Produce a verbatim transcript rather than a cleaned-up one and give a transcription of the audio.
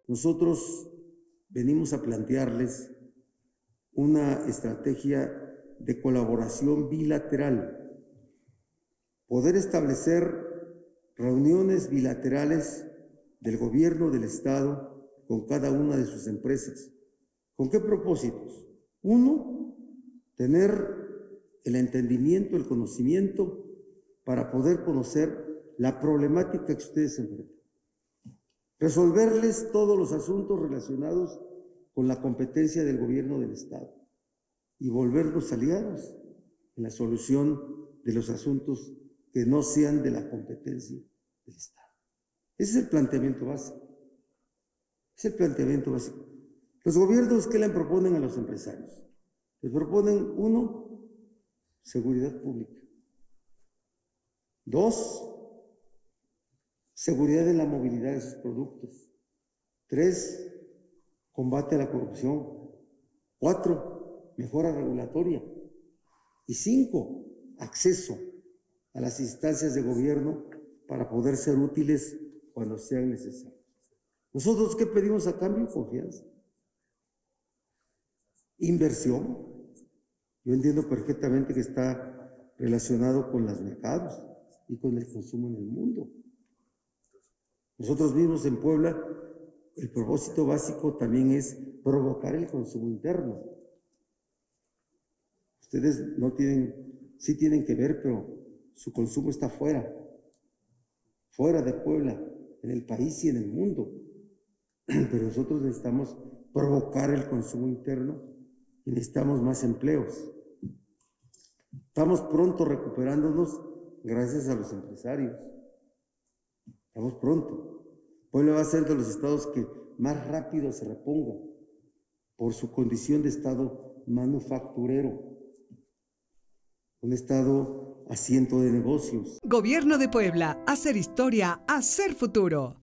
nosotros venimos a plantearles una estrategia de colaboración bilateral, poder establecer reuniones bilaterales del gobierno del Estado con cada una de sus empresas. ¿Con qué propósitos? Uno, tener el entendimiento, el conocimiento para poder conocer la problemática que ustedes enfrentan. Resolverles todos los asuntos relacionados con la competencia del gobierno del Estado y volvernos aliados en la solución de los asuntos que no sean de la competencia del Estado. Ese es el planteamiento básico. Ese es el planteamiento básico. Los gobiernos, ¿qué le proponen a los empresarios? Les proponen, uno, seguridad pública. Dos, seguridad en la movilidad de sus productos. Tres, combate a la corrupción. Cuatro, mejora regulatoria. Y cinco, acceso a las instancias de gobierno para poder ser útiles cuando sean necesarios. ¿Nosotros qué pedimos a cambio? Confianza. Inversión. Yo entiendo perfectamente que está relacionado con los mercados y con el consumo en el mundo. Nosotros mismos en Puebla, el propósito básico también es provocar el consumo interno. Ustedes no tienen, sí tienen que ver, pero su consumo está fuera, fuera de Puebla, en el país y en el mundo. Pero nosotros necesitamos provocar el consumo interno y necesitamos más empleos. Estamos pronto recuperándonos gracias a los empresarios. Estamos pronto. Puebla va a ser de los estados que más rápido se reponga por su condición de estado manufacturero, un estado asiento de negocios. Gobierno de Puebla, hacer historia, hacer futuro.